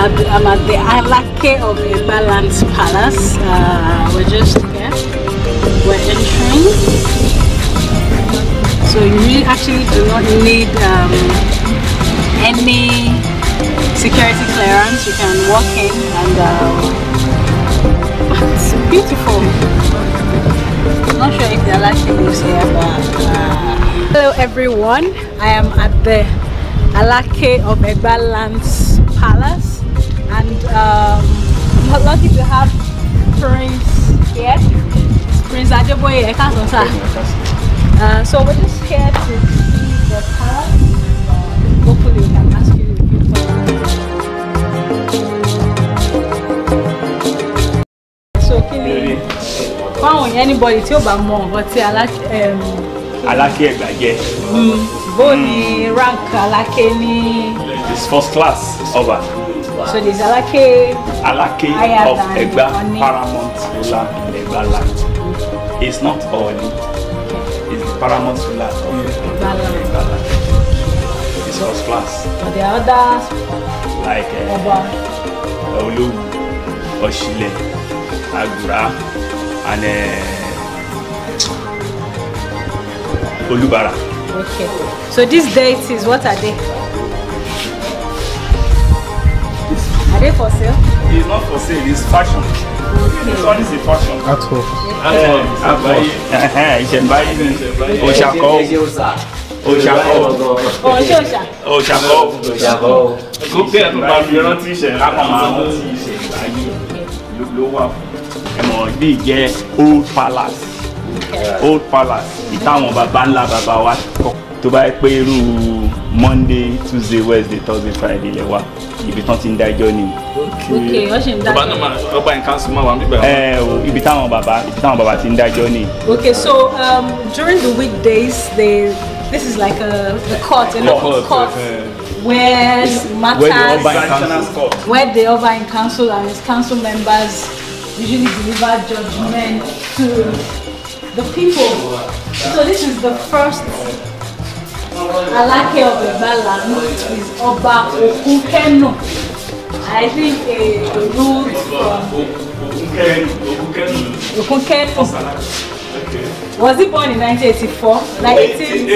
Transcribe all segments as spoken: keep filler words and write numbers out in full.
at the, I'm at the Alake of Egbaland Palace. Uh, we're just here. We're entering. So you really actually do not need um, any security clearance. You can walk in and uh, it's beautiful. I'm not sure if the Alake lives here, but uh, hello everyone. I am at the Alake of Egbaland's Palace, and um, I'm lucky to have Prince here. Prince Ajaboye. Uh, so we're just here to see the palace. Uh, hopefully we can ask you a few questions. So Kili, found anybody tell about more, but see Alake um Alake Egba. Boni rank Alake ni. It's first class over. So there's Alake Alake of Egba Paramount Ruler Egbaland. It's not only. It's the Paramount Ruler of Egbaland. It's first class. But there are others like uh, Olu, Oshile, Agura, and uh, Olubara. Okay. So these deities, what are they? Are they for sale? It's not for sale, it's fashion. Okay. This one is a fashion. At all. At all. You can buy it. Oshako. Oshako. Oshosha. Oshako. Oshako. Go there to buy your t-shirt. Big old palace. Old palace. Ìtàwọn bàbá ńlá bàbá wa tó bá pé irú Monday, Tuesday, Wednesday, Thursday, Friday lẹ wá ibi tán ti ń dájọ́ ni. Okay, ó ṣe ń dájọ́. Ọba in council máa wà níbẹ̀. Eh, ibi táwọn bàbá ibi táwọn bàbá ti ń dájọ́ ni. Okay, so um, during the weekdays, they this is like a the court, a local court, where matters where the Oba in council and his council members usually deliver judgment to the people. So this is the first Alake of Egbaland, which is Oba Okunkenu. I think a rule from Okunkenu. Was he born in nineteen eighty-four? Like eighteen,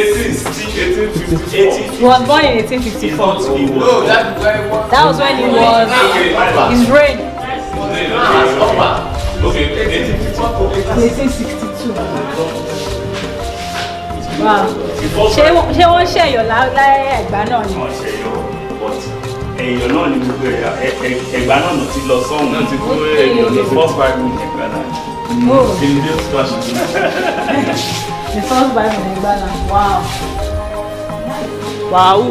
he was born in eighteen fifty-four. That was when he was his reign. eighteen sixty-two. Wow. Ṣé wọ́n ṣẹ̀yọ̀ láyé Ẹ̀gbá náà ni? Èèyàn náà ni gbogbo Ẹ̀gbá náà ló ti lọ sọ́hùn náà ti kú èèyàn ní first Bible in Egbaland. The first Bible in Egbaland. Wow. Wow.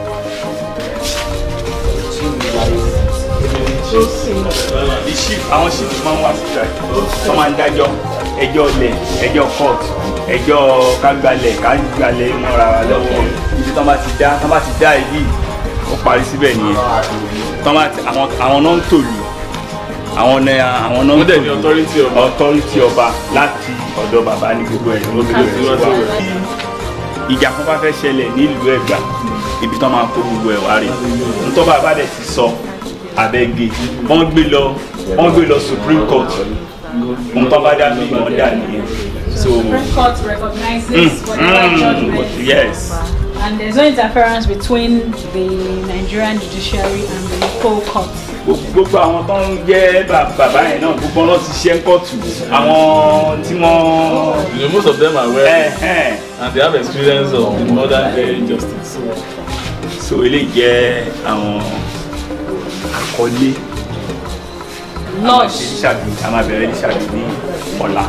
The chief, àwọn chief máa ń wá síta tó máa ń dájọ́ ẹjọ́ ilẹ̀, ẹjọ́ court, ẹjọ́ kágbálẹ̀, kágbálẹ̀ mọ́ra wa lọ́wọ́. Ibi tán bá ti dá, tán bá ti dá ibi, ó parí síbẹ̀ nìyẹn. Tán bá ti àwọn àwọn náà ń tòlù, àwọn náà àwọn náà ń tòlù. Authority ọba. Authority ọba láti ọ̀dọ̀ bàbá ní gbogbo ẹ̀ ló bẹ̀rẹ̀ sí wa. Ìjà kan bá fẹ́ ṣẹlẹ̀ nílùú Ẹ̀gbá, ibi tán máa kó gbogbo ẹ̀ wá rí. Ntọ́ bàbá dẹ̀ ti sọ. Abẹ́gẹ́ wọ́n gbé lọ wọ́n gbé lọ Supreme Court nǹkan bá dá bí wọ́n dà nìyẹn. So Supreme Court recognizes mm, whatever mm, judgment. Yes. And there's no interference between the Nigerian judiciary and the local court. Gbogbo àwọn tó ń jẹ́ bàbá yẹn náà gbogbo wọn ti ṣe ń kóòtù àwọn tí wọ́n. Most of them are well eh, eh. and they have experience of modern day justice. So eléyìí jẹ́ àwọn. Àkọlé lodge ṣàbí a máa bẹ̀rẹ̀ ní ṣàbí ní ọ̀la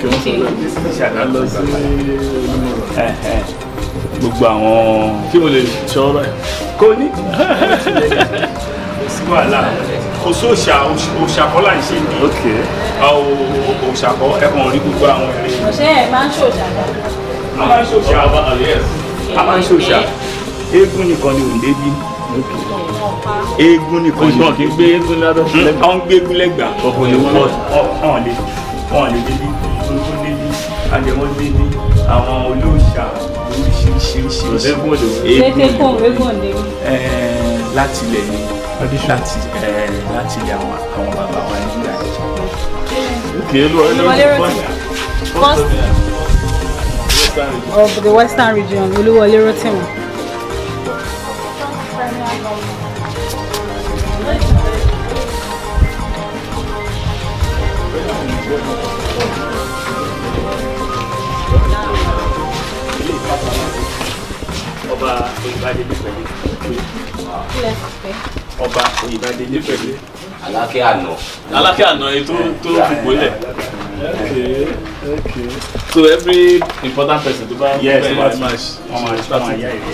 gbogbo àwọn kí mo lè ṣọ́ báyìí kò ní sí wàhálà kò sóòṣà òṣàkọ́lá ń ṣe ní òṣàkọ́ ẹ̀kọ́ rí gbogbo àwọn ẹ̀rẹ́ ọ̀ṣẹ́ ẹ̀ máa ń ṣòṣà a máa ń ṣòṣà a máa ń ṣòṣà eégún nìkan ni òun débí eégún nìkan ni wọ́n kì í gbé eégún ládọ́ wọ́n gbé eégún lẹ́gbàá ọkùnrin ni wọ́n hàn lé wọ́n lè débi olóko débi àjẹmọ́ débi àwọn olóòṣà oríṣiríṣiríṣi eégún eégún eégún láti ilẹ̀ ni láti láti ilé àwọn àwọn bàbá wa nígbà yẹn. Okay, first of the Western region, Oluwole Rotimi. Ọba Oyèbádélé pẹ̀lú. Ọba Oyèbádélé pẹ̀lú. Alake àná. Alake àná ètò tó fipò lẹ̀. Okay, okay. So every important person to buy yes, buy match. match. Ọmọ ọmọ ayá ìwé.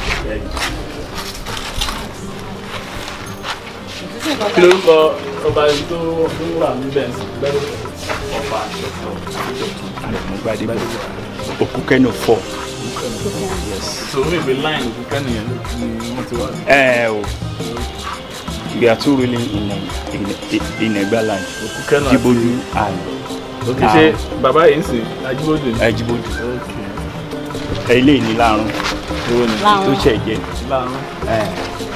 Kí lórúkọ ọba tó wà níbẹ̀ Ọba Oyèbádélé. Okukeno four. Yes. So maybe line Okukeno yẹn ni wọ́n ti wà. Eh o. We are two really in in in Egbaland. Okukeno Jibodu and. Okay, ṣe bàbá yìí ń sìn Ajibodu. Ajibodu. Okay. Ilé ní Lárùn. Owó ni. Tó ṣe jẹ. Lárùn. Eh.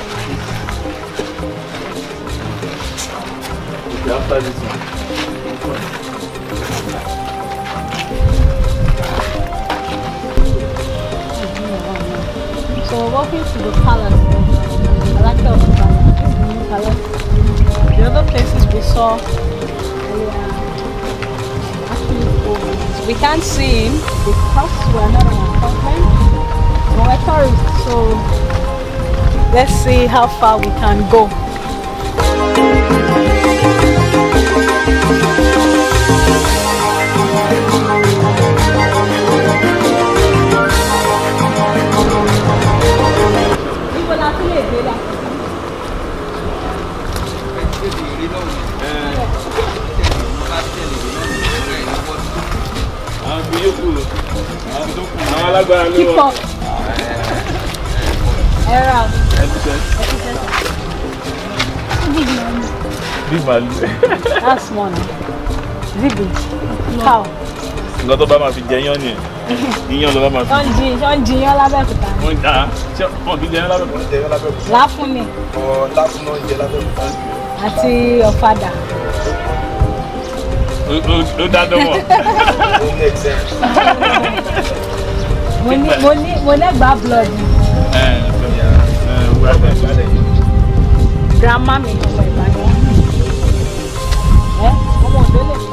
Okay, after this one. So we're walking to the palace of Alake of Egbaland. This is the new palace. The other places we saw, we are actually old. We can't see him because we're not on appointment. But we're tourists, so let's see how far we can go. Keep up. Era. Big value. That's small. Big. Cow. Nǹkan tó bá máa fi jẹyán ni iyán ló bá máa fi. Wọ́n jí wọ́n jí yán lábẹ́òkúta. Wọ́n dá ṣé wọ́n fi jẹyán lábẹ́òkúta. Láfún ni. Ọ̀ láfún náà ń jẹ lábẹ́òkúta. Àti ọ̀fadà. Ó dá dánwò. Mo ní mo ní mo lẹ́gbàá blood. Grandma mi ọmọ Ìbàdàn. Ẹ ọmọ òdó lè.